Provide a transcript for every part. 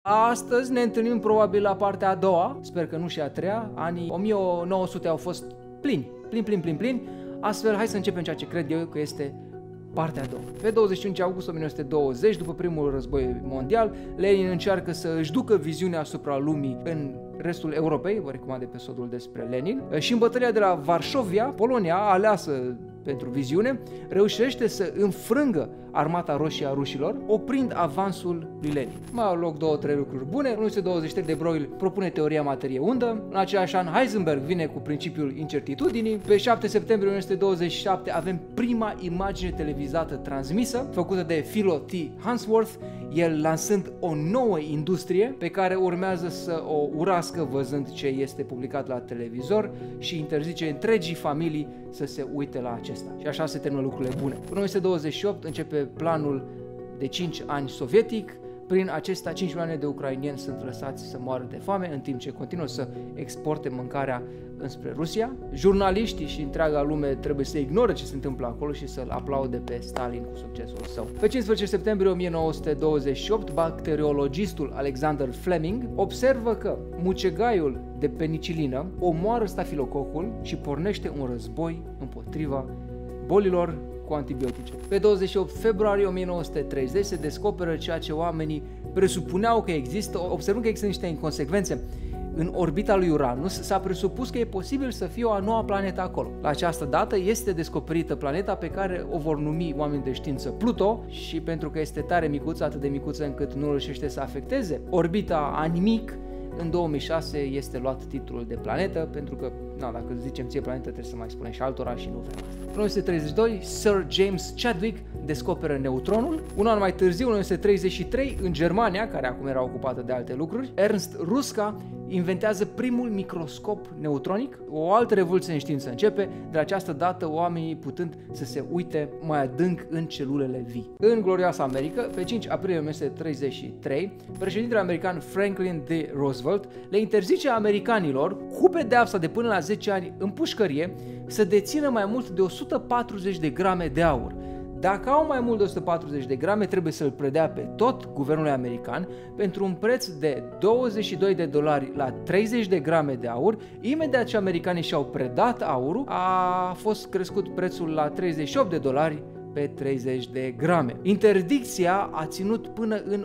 Astăzi ne întâlnim probabil la partea a doua, sper că nu și a treia. Anii 1900 au fost plini. Astfel, hai să începem ceea ce cred eu că este partea a doua. Pe 25 august 1920, după primul război mondial, Lenin încearcă să își ducă viziunea asupra lumii în restul Europei, vă recomand episodul despre Lenin, și în bătălia de la Varșovia, Polonia, aleasă pentru viziune, reușește să înfrângă armata roșie a rușilor, oprind avansul lui Lenin. Mai au loc 2-3 lucruri bune. În 1923 de Broglie propune teoria materie-undă. În același an Heisenberg vine cu principiul incertitudinii. Pe 7 septembrie 1927 avem prima imagine televizată transmisă, făcută de Philo T. Hansworth, el lansând o nouă industrie pe care urmează să o urască văzând ce este publicat la televizor și interzice întregii familii să se uite la acesta. Și așa se termină lucrurile bune. În 1928 începe planul de 5 ani sovietic. Prin acesta 5 milioane de ucraineni sunt lăsați să moară de foame, în timp ce continuă să exporte mâncarea înspre Rusia. Jurnaliștii și întreaga lume trebuie să ignore ce se întâmplă acolo și să-l aplaude pe Stalin cu succesul său. Pe 15 septembrie 1928, bacteriologistul Alexander Fleming observă că mucegaiul de penicilină omoară stafilococul și pornește un război împotriva bolilor cu antibiotice. Pe 28 februarie 1930 se descoperă ceea ce oamenii presupuneau că există, observând că există niște inconsecvențe în orbita lui Uranus, s-a presupus că e posibil să fie o a noua planetă acolo. La această dată este descoperită planeta pe care o vor numi oamenii de știință Pluto și pentru că este tare micuță, atât de micuță încât nu reușește să afecteze orbita a nimic, în 2006 este luat titlul de planetă, pentru că, dacă zicem ție planetă, trebuie să mai spunem și altora și nu vrem asta. În 1932, Sir James Chadwick descoperă neutronul. Un an mai târziu, în 1933, în Germania, care acum era ocupată de alte lucruri, Ernst Ruska inventează primul microscop neutronic. O altă revoluție în știință începe, de această dată oamenii putând să se uite mai adânc în celulele vii. În glorioasa America, pe 5 aprilie 1933, președintele american Franklin D. Roosevelt le interzice americanilor, cu pedeapsa de până la 10 ani în pușcărie, să dețină mai mult de 140 de grame de aur. Dacă au mai mult de 140 de grame, trebuie să-l predea pe tot guvernul american pentru un preț de $22 la 30 de grame de aur. Imediat ce americanii și-au predat aurul, a fost crescut prețul la $38 pe 30 de grame. Interdicția a ținut până în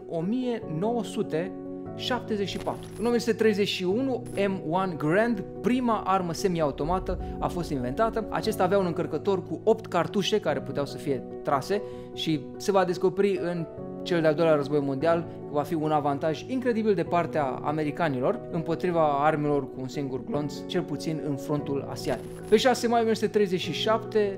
1974. În 1931, M1 Garand, prima armă semi-automată, a fost inventată. Acesta avea un încărcător cu 8 cartușe care puteau să fie trase și se va descoperi în cel de-al doilea război mondial că va fi un avantaj incredibil de partea americanilor împotriva armelor cu un singur glonț, cel puțin în frontul asiatic. Pe 6 mai 1937,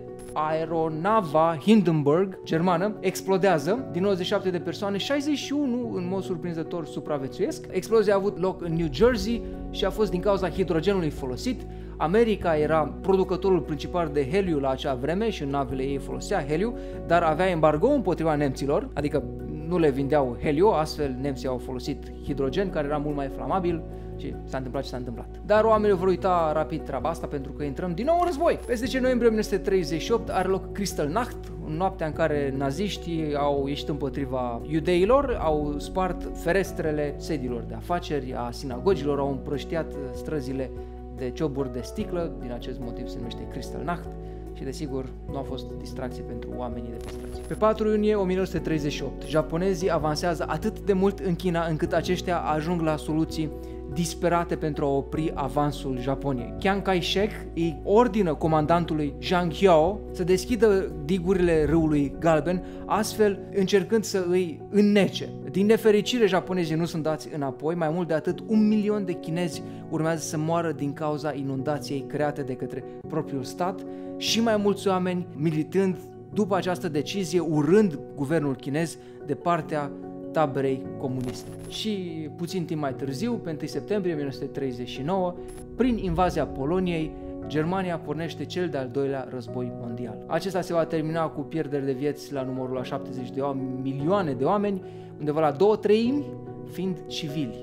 aeronava Hindenburg, germană, explodează. Din 97 de persoane, 61 în mod surprinzător supraviețuiesc. Explozia a avut loc în New Jersey și a fost din cauza hidrogenului folosit. America era producătorul principal de heliu la acea vreme și în navele ei folosea heliu, dar avea embargo împotriva nemților, adică nu le vindeau heliu, astfel nemții au folosit hidrogen, care era mult mai flamabil și s-a întâmplat ce s-a întâmplat. Dar oamenii vor uita rapid treaba asta pentru că intrăm din nou în război. Pe 10 noiembrie 1938 are loc Kristallnacht, noaptea în care naziștii au ieșit împotriva iudeilor, au spart ferestrele sediilor de afaceri, a sinagogilor, au împrăștiat străzile de cioburi de sticlă, din acest motiv se numește Kristallnacht și desigur nu a fost distracție pentru oamenii de pe străzi. Pe 4 iunie 1938, japonezii avansează atât de mult în China încât aceștia ajung la soluții disperate pentru a opri avansul Japoniei. Chiang Kai-shek îi ordină comandantului Zhang Hiao să deschidă digurile râului Galben, astfel încercând să îi înnece. Din nefericire, japonezii nu sunt dați înapoi, mai mult de atât, 1 milion de chinezi urmează să moară din cauza inundației create de către propriul stat și mai mulți oameni militând după această decizie, urând guvernul chinez de partea taberei comuniste. Și puțin timp mai târziu, pe 1 septembrie 1939, prin invazia Poloniei, Germania pornește cel de-al doilea război mondial. Acesta se va termina cu pierderi de vieți la numărul la 70 de milioane de oameni, undeva la 2/3 fiind civili.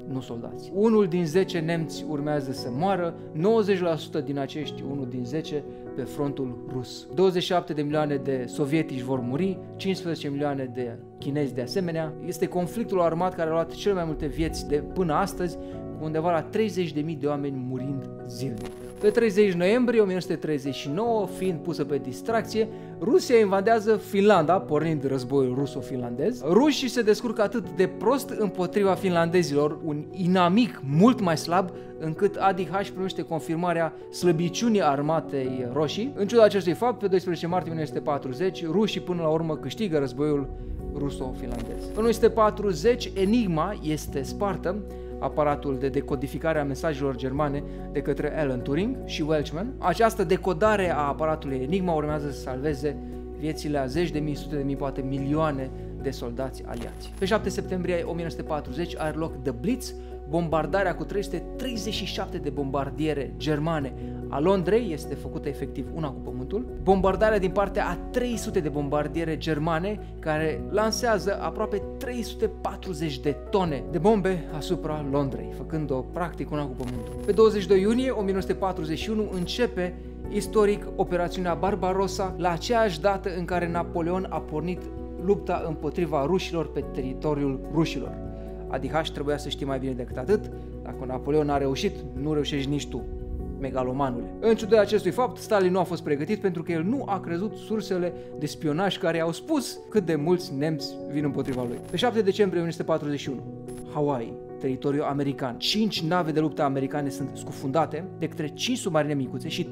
nu soldați. Unul din 10 nemți urmează să moară, 90% din acești 1 din 10 pe frontul rus. 27 de milioane de sovietici vor muri, 15 milioane de chinezi de asemenea. Este conflictul armat care a luat cele mai multe vieți de până astăzi, cu undeva la 30.000 de oameni murind zilnic. Pe 30 noiembrie 1939, fiind pusă pe distracție, Rusia invadează Finlanda, pornind războiul ruso-finlandez. Rușii se descurcă atât de prost împotriva finlandezilor, un inamic mult mai slab, încât ADH primește confirmarea slăbiciunii armatei roșii. În ciuda acestui fapt, pe 12 martie 1940, rușii până la urmă câștigă războiul ruso-finlandez. În 1940, Enigma este spartă, aparatul de decodificare a mesajelor germane, de către Alan Turing și Welchman. Această decodare a aparatului Enigma urmează să salveze viețile a zeci de mii, sute de mii, poate milioane de soldați aliați. Pe 7 septembrie 1940 are loc The Blitz, bombardarea cu 337 de bombardiere germane a Londrei, este făcută efectiv una cu pământul. Bombardarea din partea a 300 de bombardiere germane care lansează aproape 340 de tone de bombe asupra Londrei, făcând-o practic una cu pământul. Pe 22 iunie 1941 începe istoric operațiunea Barbarossa, la aceeași dată în care Napoleon a pornit lupta împotriva rușilor pe teritoriul rușilor. ADH trebuia să știi mai bine decât atât: dacă Napoleon a reușit, nu reușești nici tu, megalomanule. În ciuda acestui fapt, Stalin nu a fost pregătit, pentru că el nu a crezut sursele de spionaj care au spus cât de mulți nemți vin împotriva lui. Pe 7 decembrie 1941, Hawaii, teritoriu american. 5 nave de luptă americane sunt scufundate de către 5 submarine micuțe și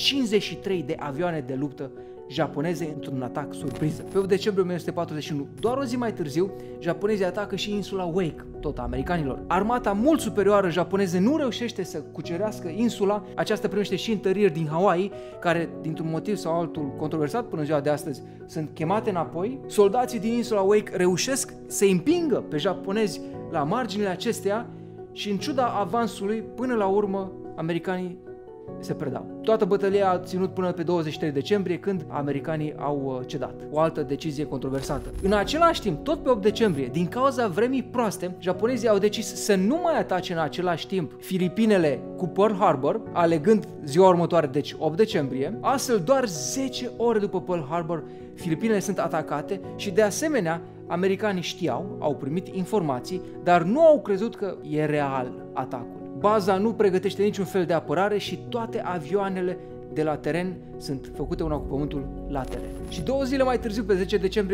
353 de avioane de luptă japoneze într-un atac surpriză. Pe 8 decembrie 1941, doar o zi mai târziu, japonezii atacă și insula Wake, tot a americanilor. Armata mult superioară japoneză nu reușește să cucerească insula, aceasta primește și întăriri din Hawaii, care, dintr-un motiv sau altul controversat până ziua de astăzi, sunt chemate înapoi. Soldații din insula Wake reușesc să împingă pe japonezi la marginile acesteia și, în ciuda avansului, până la urmă, americanii se predau. Toată bătălia a ținut până pe 23 decembrie, când americanii au cedat. O altă decizie controversată. În același timp, tot pe 8 decembrie, din cauza vremii proaste, japonezii au decis să nu mai atace în același timp Filipinele cu Pearl Harbor, alegând ziua următoare, deci 8 decembrie. Astfel, doar 10 ore după Pearl Harbor, Filipinele sunt atacate și, de asemenea, americanii știau, au primit informații, dar nu au crezut că e real atacul. Baza nu pregătește niciun fel de apărare și toate avioanele de la teren sunt făcute una cu pământul la teren. Și 2 zile mai târziu, pe 10 decembrie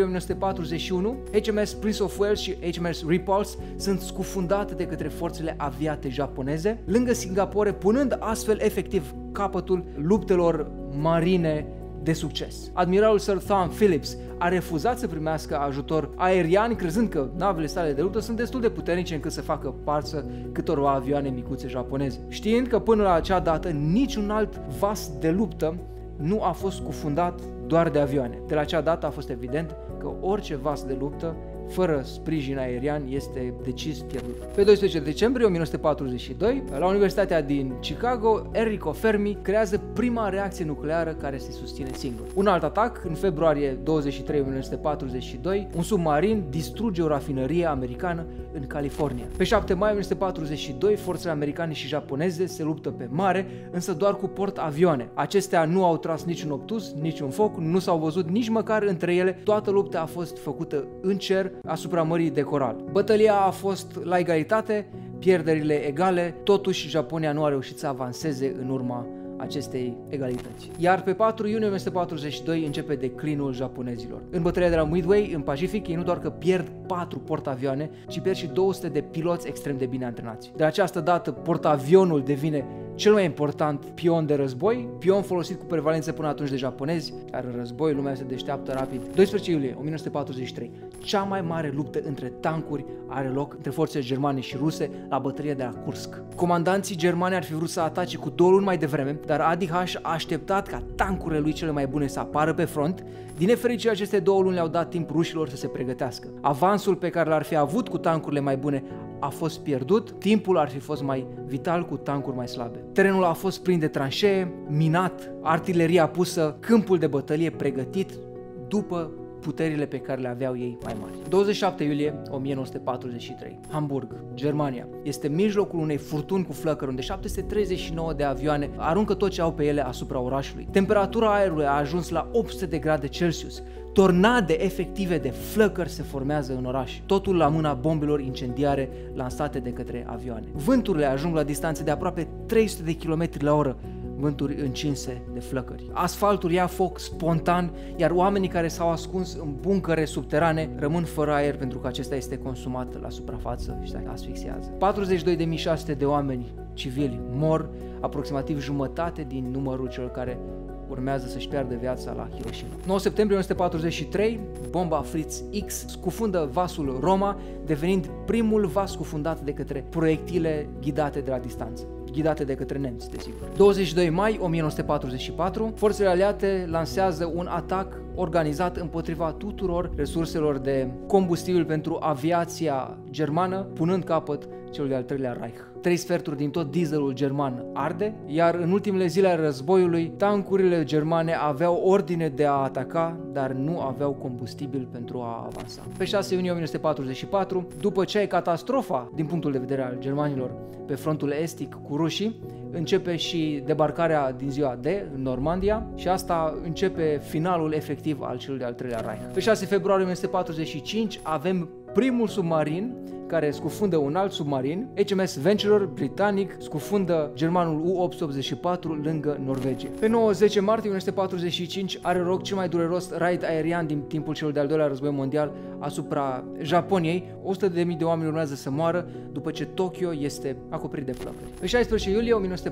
1941, HMS Prince of Wales și HMS Repulse sunt scufundate de către forțele aviate japoneze lângă Singapore, punând astfel efectiv capătul luptelor marine de succes. Admiralul Sir Tom Phillips a refuzat să primească ajutor aerian, crezând că navele sale de luptă sunt destul de puternice încât să facă față câtorva avioane micuțe japoneze. Știind că până la acea dată niciun alt vas de luptă nu a fost scufundat doar de avioane. De la acea dată a fost evident că orice vas de luptă fără sprijin aerian este decis pierdut. Pe 12 decembrie 1942, la Universitatea din Chicago, Enrico Fermi creează prima reacție nucleară care se susține singur. Un alt atac, în februarie 23 1942, un submarin distruge o rafinărie americană în California. Pe 7 mai 1942, forțele americane și japoneze se luptă pe mare, însă doar cu portavioane. Acestea nu au tras niciun obtuz, niciun foc, nu s-au văzut nici măcar între ele, toată lupta a fost făcută în cer asupra Mării de Coral. Bătălia a fost la egalitate, pierderile egale, totuși Japonia nu a reușit să avanseze în urma acestei egalități. Iar pe 4 iunie 1942 începe declinul japonezilor. În bătălia de la Midway, în Pacific, ei nu doar că pierd 4 portavioane, ci pierd și 200 de piloți extrem de bine antrenați. De această dată, portavionul devine cel mai important pion de război, pion folosit cu prevalență până atunci de japonezi, iar în război lumea se deșteaptă rapid. 12 iulie 1943, cea mai mare luptă între tancuri are loc între forțele germane și ruse la bătălia de la Kursk. Comandanții germani ar fi vrut să atace cu 2 luni mai devreme, dar ADH a așteptat ca tancurile lui cele mai bune să apară pe front. Din nefericire, aceste 2 luni le-au dat timp rușilor să se pregătească. Avansul pe care l-ar fi avut cu tancurile mai bune a fost pierdut, timpul ar fi fost mai vital cu tancuri mai slabe. Terenul a fost plin de tranșee, minat, artileria pusă, câmpul de bătălie pregătit după puterile pe care le aveau ei mai mari. 27 iulie 1943, Hamburg, Germania. Este mijlocul unei furtuni cu flăcări, unde 739 de avioane aruncă tot ce au pe ele asupra orașului. Temperatura aerului a ajuns la 800 de grade Celsius. Tornade efective de flăcări se formează în oraș, totul la mâna bombelor incendiare lansate de către avioane. Vânturile ajung la distanțe de aproape 300 de km la oră, vânturi încinse de flăcări. Asfaltul ia foc spontan, iar oamenii care s-au ascuns în buncăre subterane rămân fără aer pentru că acesta este consumat la suprafață și se asfixiază. 42.600 de oameni civili mor, aproximativ jumătate din numărul celor care urmează să-și piardă viața la Hiroshima. 9 septembrie 1943, bomba Fritz X scufundă vasul Roma, devenind primul vas scufundat de către proiectile ghidate de la distanță. Ghidate de către nemți, desigur. 22 mai 1944, forțele aliate lansează un atac organizat împotriva tuturor resurselor de combustibil pentru aviația germană, punând capăt celui de-al treilea Reich. 3 sferturi din tot dieselul german arde, iar în ultimele zile ale războiului, tancurile germane aveau ordine de a ataca, dar nu aveau combustibil pentru a avansa. Pe 6 iunie 1944, după ce ai catastrofa din punctul de vedere al germanilor pe frontul estic cu rușii, începe și debarcarea din ziua D în Normandia și asta începe finalul efectiv al celui de-al treilea Reich. Pe 6 februarie 1945 avem primul submarin care scufundă un alt submarin, HMS Venturer britanic scufundă germanul U-884 lângă Norvegia. Pe 9-10 martie 1945 are loc cel mai dureros raid aerian din timpul celui de-al doilea război mondial asupra Japoniei. 100.000 de oameni urmează să moară după ce Tokyo este acoperit de flăcări. Pe 16 iulie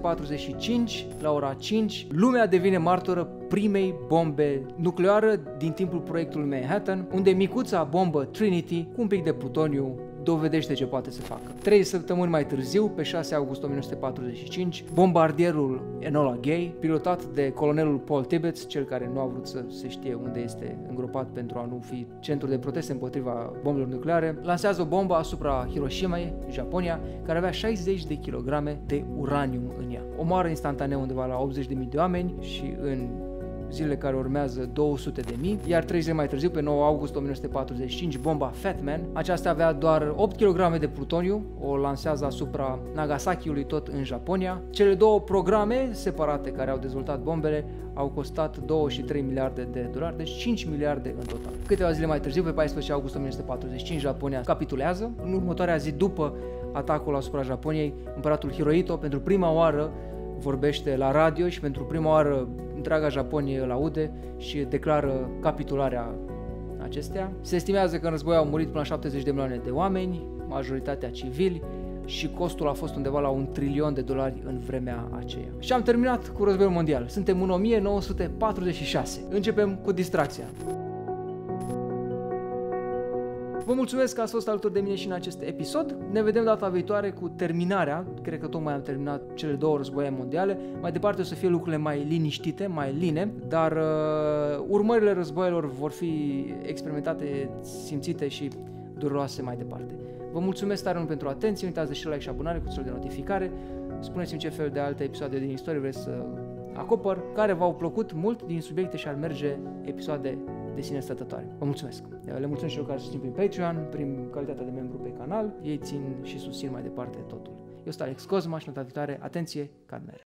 1945, la ora 5, lumea devine martoră primei bombe nucleare din timpul proiectului Manhattan, unde micuța bombă Trinity cu un pic de plutoniu dovedește ce poate să facă. 3 săptămâni mai târziu, pe 6 august 1945, bombardierul Enola Gay, pilotat de colonelul Paul Tibbets, cel care nu a vrut să se știe unde este îngropat pentru a nu fi centru de proteste împotriva bombelor nucleare, lansează o bombă asupra Hiroshimei, Japonia, care avea 60 de kilograme de uranium în ea. Omoară instantaneu undeva la 80.000 de oameni și în zilele care urmează 200.000, iar 3 zile mai târziu, pe 9 august 1945, bomba Fat Man. Aceasta avea doar 8 kg de plutoniu, o lansează asupra Nagasakiului, tot în Japonia. Cele două programe separate care au dezvoltat bombele au costat 2 și 3 miliarde de dolari, deci 5 miliarde în total. Câteva zile mai târziu, pe 14 august 1945, Japonia capitulează. În următoarea zi după atacul asupra Japoniei, împăratul Hirohito pentru prima oară vorbește la radio și pentru prima oară întreaga Japonie îl aude și declară capitularea acesteia. Se estimează că în război au murit până la 70 de milioane de oameni, majoritatea civili, și costul a fost undeva la $1 trilion în vremea aceea. Și am terminat cu războiul mondial. Suntem în 1946. Începem cu distracția. Vă mulțumesc că ați fost alături de mine și în acest episod. Ne vedem data viitoare cu terminarea. Cred că tocmai am terminat cele două războaie mondiale. Mai departe o să fie lucrurile mai liniștite, mai line, dar urmările războaielor vor fi experimentate, simțite și dureroase mai departe. Vă mulțumesc tare mult pentru atenție. Nu uitați de like și abonare cu cel de notificare. Spuneți-mi ce fel de alte episoade din istorie vreți să acopăr, care v-au plăcut mult din subiecte și ar merge episoade de sine stătătoare. Vă mulțumesc! Le mulțumesc celor care susțin prin Patreon, prin calitatea de membru pe canal. Ei țin și susțin mai departe totul. Eu sunt Alex Cosma și în data viitoare, atenție, Cadmer!